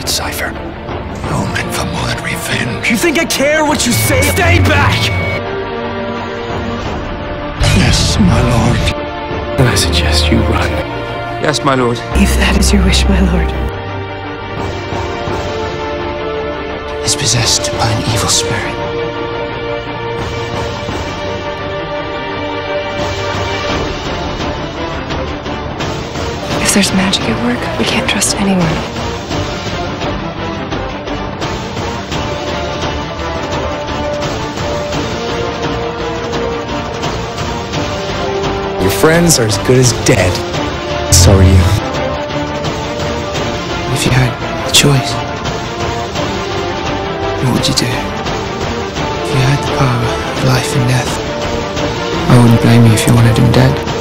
that cipher. All meant for more than revenge. You think I care what you say? Stay back! Yes, my lord. Then I suggest you run. Yes, my lord. If that is your wish, my lord. Is possessed by an evil spirit. If there's magic at work, we can't trust anyone. Your friends are as good as dead. So are you. If you had a choice, what would you do? If you had the power of life and death, I wouldn't blame you if you wanted him dead.